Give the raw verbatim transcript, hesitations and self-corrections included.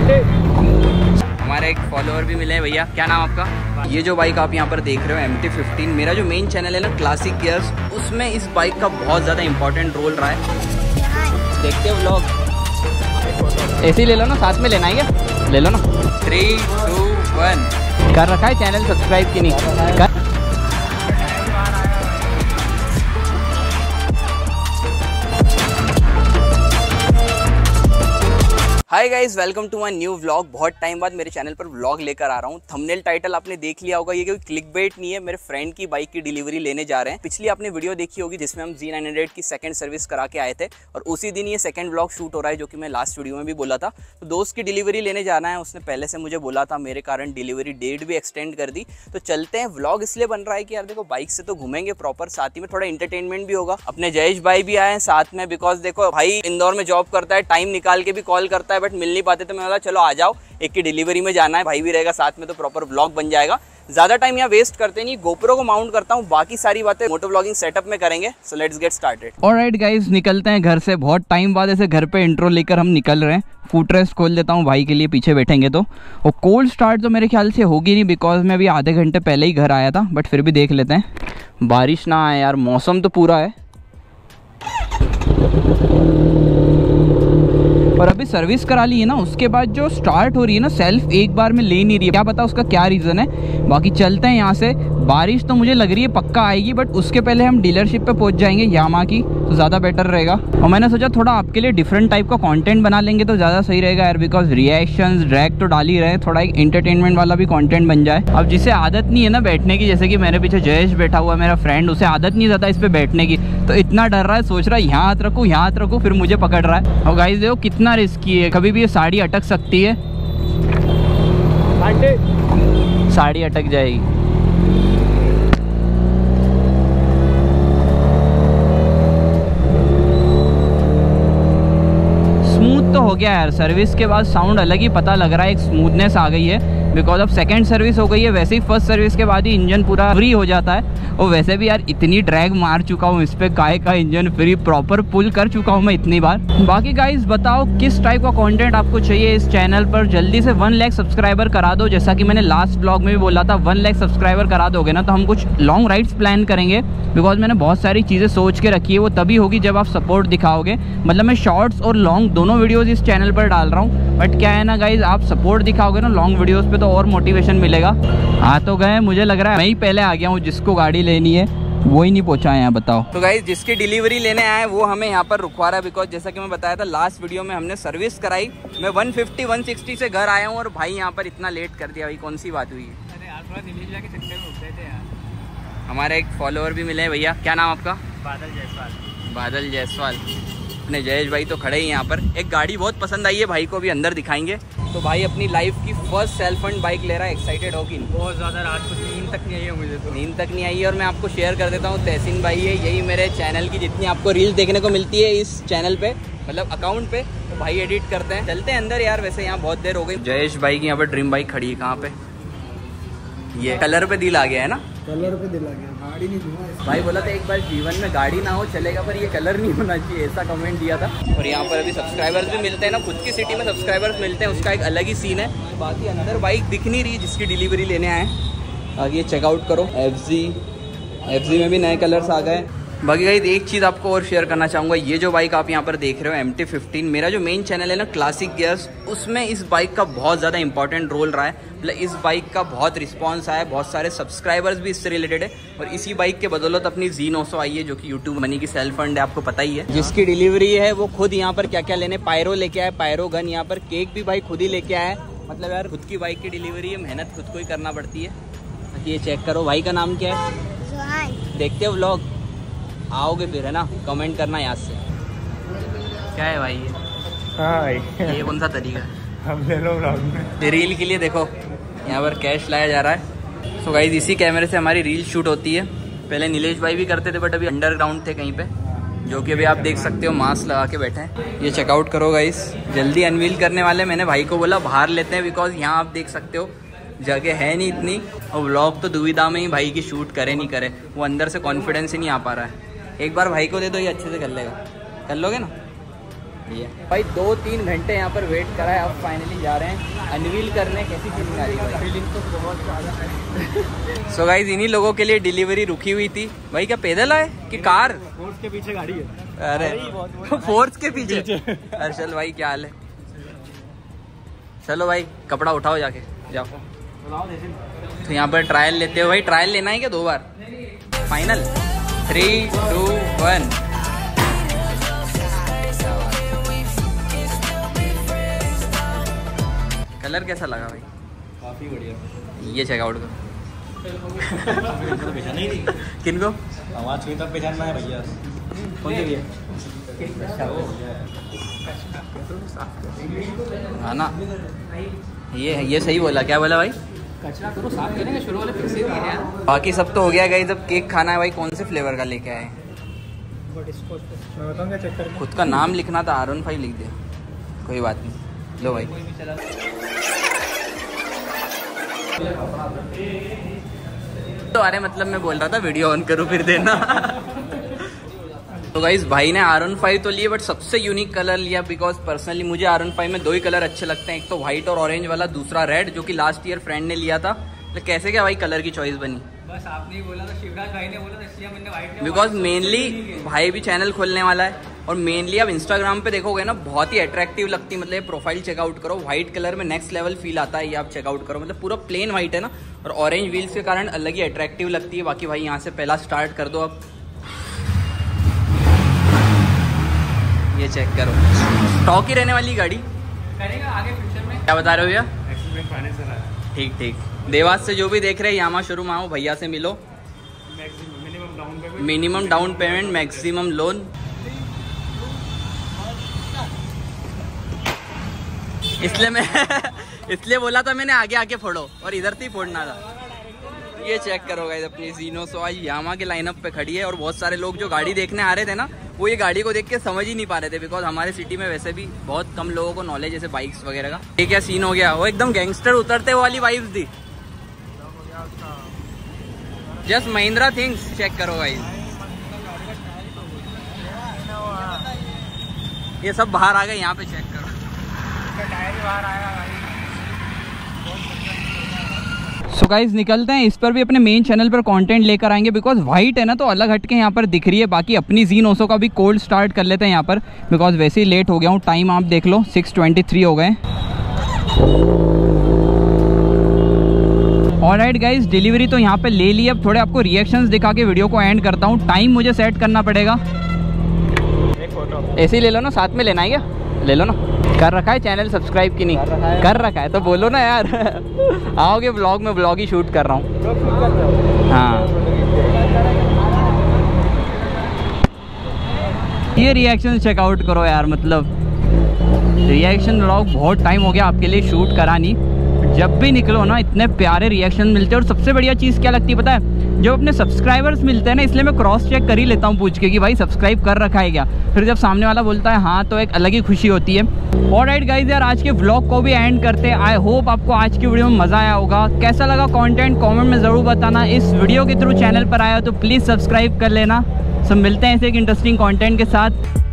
हमारे एक फॉलोअर भी मिले हैं भैया। क्या नाम आपका? ये जो बाइक आप यहाँ पर देख रहे हो एम टी फिफ्टीन, मेरा जो मेन चैनल है ना क्लासिक गियर्स, उसमें इस बाइक का बहुत ज़्यादा इंपॉर्टेंट रोल रहा है। देखते हो व्लॉग? ऐसे ही ले लो ना, साथ में लेना है क्या? ले लो ना। Three two one. कर रखा है चैनल सब्सक्राइब की नहीं कर? Hi guys, welcome to my new vlog. बहुत टाइम बाद मेरे चैनल पर व्लॉग लेकर आ रहा हूँ। थंबनेल टाइटल आपने देख लिया होगा, ये कोई क्लिकबेट नहीं है। मेरे फ्रेंड की बाइक की डिलीवरी लेने जा रहे हैं। पिछली आपने वीडियो देखी होगी जिसमें हम जी नाइन हंड्रेड की सेकंड सर्विस करा के आए थे, और उसी दिन ये सेकंड व्लॉग शूट हो रहा है, जो कि मैं लास्ट वीडियो में भी बोला था। तो दोस्त की डिलीवरी लेने जाना है, उसने पहले से मुझे बोला था, मेरे कारण डिलीवरी डेट भी एक्सटेंड कर दी। तो चलते हैं। व्लॉग इसलिए बन रहा है कि यार देखो, बाइक से तो घूमेंगे प्रॉपर, साथ ही में थोड़ा इंटरटेनमेंट भी होगा। अपने जयेश भाई भी आए हैं साथ में, बिकॉज देखो भाई इंदौर में जॉब करता है, टाइम निकाल के भी कॉल करता है, बट मिल नहीं पाते। तो मैं बोला चलो आ जाओ, एक की डिलीवरी में जाना है, भाई भी रहेगा साथ में, तो प्रॉपर व्लॉग बन जाएगा। ज्यादा टाइम यहाँ वेस्ट करते नहीं, गोप्रो को माउंट करता हूँ, बाकी सारी बातें मोटो व्लॉगिंग सेटअप में करेंगे। So let's get started. Alright guys, निकलते हैं घर से। बहुत टाइम बाद ऐसे घर पे इंट्रो लेकर हम निकल रहे हैं। फुट रेस्ट खोल देता हूँ भाई के लिए, पीछे बैठेंगे तो। और कोल्ड स्टार्ट तो मेरे ख्याल से होगी नहीं, बिकॉज मैं अभी आधे घंटे पहले ही घर आया था, बट फिर भी देख लेते हैं। बारिश ना आए यार, मौसम तो पूरा है। और अभी सर्विस करा ली है ना, उसके बाद जो स्टार्ट हो रही है ना, सेल्फ एक बार में ले नहीं रही है। क्या पता उसका क्या रीज़न है। बाकी चलते हैं यहाँ से। बारिश तो मुझे लग रही है पक्का आएगी, बट उसके पहले हम डीलरशिप पे पहुँच जाएंगे यामा की, तो ज़्यादा बेटर रहेगा। और मैंने सोचा थोड़ा आपके लिए डिफरेंट टाइप का कंटेंट बना लेंगे तो ज़्यादा सही रहेगा यार, बिकॉज रिएक्शंस ड्रैग तो डाल ही रहे हैं, थोड़ा एक एंटरटेनमेंट वाला भी कंटेंट बन जाए। अब जिसे आदत नहीं है ना बैठने की, जैसे कि मेरे पीछे जयेश बैठा हुआ है मेरा फ्रेंड, उसे आदत नहीं ज़्यादा इस पर बैठने की, तो इतना डर रहा है, सोच रहा है यहाँ हाथ रखूँ यहाँ हाथ रखूँ, फिर मुझे पकड़ रहा है। और गाइस देखो कितना रिस्की है, कभी भी ये साड़ी अटक सकती है, साड़ी अटक जाएगी। स्मूथ तो हो गया यार, सर्विस के बाद साउंड अलग ही पता लग रहा है, एक स्मूथनेस आ गई है, बिकॉज अब सेकंड सर्विस हो गई है। वैसे ही फर्स्ट सर्विस के बाद ही इंजन पूरा फ्री हो जाता है। और वैसे भी यार इतनी ड्रैग मार चुका हूँ इस पे, काय का इंजन फ्री प्रॉपर पुल कर चुका हूँ मैं इतनी बार। बाकी गाइस बताओ किस टाइप का कंटेंट आपको चाहिए इस चैनल पर। जल्दी से वन लाख सब्सक्राइबर करा दो, जैसा कि मैंने लास्ट ब्लॉग में भी बोला था। वन लाख सब्सक्राइबर करा दोगे ना, तो हम कुछ लॉन्ग राइड्स प्लान करेंगे, बिकॉज मैंने बहुत सारी चीज़ें सोच के रखी है। वो तभी होगी जब आप सपोर्ट दिखाओगे। मतलब मैं शॉर्ट्स और लॉन्ग दोनों वीडियोज़ इस चैनल पर डाल रहा हूँ, बट क्या है ना गाइज, आप सपोर्ट दिखाओगे ना लॉन्ग वीडियोज़ पे, तो और मोटिवेशन मिलेगा। आ तो गए, मुझे लग रहा है मैं ही पहले आ गया हूँ, जिसको गाड़ी लेनी है वो ही नहीं पहुंचा है यहाँ। बताओ तो गाइस, जिसकी डिलीवरी लेने आए वो हमें यहाँ पर रुकवा रहा है, बिकॉज जैसा कि मैं बताया था लास्ट वीडियो में, हमने सर्विस कराई। मैं वन फिफ्टी वन सिक्सटी से घर आया हूँ और भाई यहाँ पर इतना लेट कर दिया। भाई कौन सी बात हुई है? अरे यार थोड़ा दिल्ली जाके चक्कर में रुक गए थे यार। हमारे एक फॉलोअर भी मिले हैं भैया। क्या नाम आपका? बादल जायसवाल। बादल जायसवाल। अपने जयेश भाई तो खड़े ही यहाँ पर। एक गाड़ी बहुत पसंद आई है भाई को, भी अंदर दिखाएंगे। तो भाई अपनी लाइफ की फर्स्ट सेल्फ फंड बाइक ले रहा है, एक्साइटेड हो कि नहीं? बहुत ज़्यादा, रात को नींद तक नहीं आई है मुझे तो। नींद तक नहीं आई है। और मैं आपको शेयर कर देता हूँ, तहसीन भाई है, यही मेरे चैनल की जितनी आपको रील्स देखने को मिलती है इस चैनल पे, मतलब अकाउंट पे, तो भाई एडिट करते हैं। चलते हैं अंदर यार, वैसे यहाँ बहुत देर हो गई। जयेश भाई की यहाँ पर ड्रीम बाइक खड़ी है। कहाँ पे? ये कलर पे दिल आ गया है ना, कलर पे दिल आ गया, गाड़ी नहीं दूंगा। भाई बोला था एक बार जीवन में गाड़ी ना हो चलेगा, पर ये कलर नहीं होना चाहिए, ऐसा कमेंट दिया था। और यहाँ पर अभी सब्सक्राइबर्स भी मिलते हैं ना, खुद की सिटी में सब्सक्राइबर्स मिलते हैं, उसका एक अलग ही सीन है। बाकी अंदर बाइक दिख नहीं रही जिसकी डिलीवरी लेने आए। आगे चेकआउट करो, एफ जी एफ जी में भी नए कलर्स आ गए। बाकी गाइस एक चीज़ आपको और शेयर करना चाहूँगा, ये जो बाइक आप यहाँ पर देख रहे हो एम टी फिफ्टीन, मेरा जो मेन चैनल है ना क्लासिक गियर्स, उसमें इस बाइक का बहुत ज़्यादा इंपॉर्टेंट रोल रहा है। मतलब इस बाइक का बहुत रिस्पांस आया है, बहुत सारे सब्सक्राइबर्स भी इससे रिलेटेड है। और इसी बाइक के बदौलत अपनी जी नौ सौ आई है, जो कि यूट्यूब मनी की सेल्फ फंड है, आपको पता ही है। जिसकी डिलीवरी है वो खुद यहाँ पर क्या क्या लेने, पायरो लेके आए, पायरो गन, यहाँ पर केक भी भाई खुद ही लेके आए। मतलब यार खुद की बाइक की डिलीवरी है, मेहनत खुद को ही करना पड़ती है। ये चेक करो, भाई का नाम क्या है? देखते हो व्लॉग, आओगे फिर है ना, कमेंट करना याद से। क्या है भाई ये? हाँ भाई, ये कौन सा तरीका है? हम ले लो व्लॉग में, रील के लिए देखो यहाँ पर कैश लाया जा रहा है। सो गाइस इसी कैमरे से हमारी रील शूट होती है। पहले नीलेश भाई भी करते थे, बट अभी अंडरग्राउंड थे कहीं पे, जो कि अभी आप देख सकते हो मास्क लगा के बैठे हैं। ये चेकआउट करो गाइस, जल्दी अनवील करने वाले। मैंने भाई को बोला बाहर लेते हैं, बिकॉज यहाँ आप देख सकते हो जगह है नहीं इतनी, और व्लॉग तो दुविधा में ही भाई की शूट करे नहीं करे, वो अंदर से कॉन्फिडेंस ही नहीं आ पा रहा है। एक बार भाई को दे दो, ये अच्छे से कर लेगा। कर लोगे ना? ये भाई दो तीन घंटे यहाँ पर वेट करा है, अब फाइनली जा रहे हैं अनवील करने। कैसी फीलिंग आ रही है? फीलिंग तो बहुत ज़्यादा। सो गाइस इन्हीं लोगों के लिए डिलीवरी रुकी हुई थी। भाई क्या पैदल आए कि कार? फोर्स के पीछे गाड़ी है। अरे फोर्स के पीछे। अर्शल भाई क्या हाल है? चलो भाई कपड़ा उठाओ जाके जाओ। तो यहाँ पर ट्रायल लेते हो भाई। ट्रायल लेना है क्या दो बार? Final three two one. Colour कैसा लगा भाई? काफी बढ़िया। ये चेकआउट करो। नहीं थी किनको? आवाज हुई तब पहचानना है भैया। कौन सी भैया? हाँ ना, ये ये सही बोला। क्या बोला भाई? कचरा करो साफ करेंगे शुरू वाले फिर से भी है। बाकी सब तो हो गया गाइस। अब केक खाना है भाई। कौन से फ्लेवर का लेके आए? मैं बताऊंगा चेक करके। खुद का नाम लिखना था, आर वन फाइव लिख दिया। कोई बात नहीं, लो भाई। तो अरे मतलब मैं बोल रहा था वीडियो ऑन करो फिर देना। तो गाइस भाई ने आर वन फाइव तो लिए, बट सबसे यूनिक कलर लिया बिकॉज पर्सनली मुझे आर वन फाइव में दो ही कलर अच्छे लगते हैं, एक तो व्हाइट और ऑरेंज वाला, दूसरा रेड जो कि लास्ट ईयर फ्रेंड ने लिया था। तो कैसे क्या भाई कलर की चॉइस बनी? बस आपने ही बोला था, शिवराज भाई ने बोला था, इसलिए मैंने व्हाइट। बिकॉज मेनली भाई भी चैनल खोलने वाला है और मेनली आप इंस्टाग्राम पे देखोगे ना बहुत ही अट्रैक्टिव लगती है। मतलब प्रोफाइल चेकआउट करो, व्हाइट कलर में नेक्स्ट लेवल फील आता है। ये आप चेकआउट करो, मतलब पूरा प्लेन व्हाइट है ना, और ऑरेंज व्हील्स के कारण अलग ही अट्रैक्टिव लगती है। बाकी भाई यहाँ से पहला स्टार्ट कर दो अब। ये चेक करो, स्टॉक ही रहने वाली गाड़ी करेगा आगे फ्यूचर में। क्या बता रहे हो भैया? एक्सीडेंट फाइनेंस है। ठीक ठीक। देवास से जो भी देख रहे हैं यामा शोरूम आओ, भैया से मिलो। Minimum down payment minimum down payment, maximum loan. इसलिए मैं इसलिए बोला था मैंने आगे आके फोड़ो, और इधर से ही फोड़ना था। ये चेक करो गाइस अपनी जीनो। सो आज यामा के लाइनअप पे खड़ी है और बहुत सारे लोग जो गाड़ी देखने आ रहे थे ना, वो ये गाड़ी को देख के समझ ही नहीं पा रहे थे बिकॉज हमारे सिटी में वैसे भी बहुत कम लोगों को नॉलेज जैसे बाइक्स वगैरह का। ये क्या सीन हो गया? वो एकदम गैंगस्टर उतरते वाली वाइब्स दी। जस्ट महिंद्रा थिंग्स चेक करो गाइस। ये सब बाहर आ गए, यहाँ पे चेक करो। सो गाइस निकलते हैं। इस पर भी अपने मेन चैनल पर कंटेंट लेकर आएंगे बिकॉज वाइट है ना तो अलग हटके यहाँ पर दिख रही है। बाकी अपनी जीन ओसो का भी कोल्ड स्टार्ट कर लेते हैं यहाँ पर बिकॉज वैसे ही लेट हो गया हूँ। टाइम आप देख लो सिक्स ट्वेंटी थ्री हो गए। ऑलराइट गाइस डिलीवरी तो यहाँ पे ले ली। अब थोड़े आपको रिएक्शंस दिखा के वीडियो को एंड करता हूँ। टाइम मुझे सेट करना पड़ेगा। ऐसे ही ले लो ना, साथ में लेना है क्या? ले लो ना। कर रखा है चैनल सब्सक्राइब की नहीं? कर रखा है, कर रखा है तो बोलो ना यार। आओगे ब्लॉग में? ब्लॉग ही शूट कर रहा हूँ। हाँ ये रिएक्शन चेकआउट करो यार। मतलब रिएक्शन व्लॉग बहुत टाइम हो गया आपके लिए शूट करा नहीं। जब भी निकलो ना इतने प्यारे रिएक्शन मिलते हैं। और सबसे बढ़िया चीज़ क्या लगती है पता है? जब अपने सब्सक्राइबर्स मिलते हैं ना, इसलिए मैं क्रॉस चेक कर ही लेता हूँ पूछ के कि भाई सब्सक्राइब कर रखा है क्या। फिर जब सामने वाला बोलता है हाँ तो एक अलग ही खुशी होती है। ऑलराइट गाइस यार आज के व्लॉग को भी एंड करते हैं। आई होप आपको आज की वीडियो में मज़ा आया होगा। कैसा लगा कंटेंट कमेंट में ज़रूर बताना। इस वीडियो के थ्रू चैनल पर आया हो तो प्लीज़ सब्सक्राइब कर लेना। सब मिलते हैं ऐसे एक इंटरेस्टिंग कंटेंट के साथ।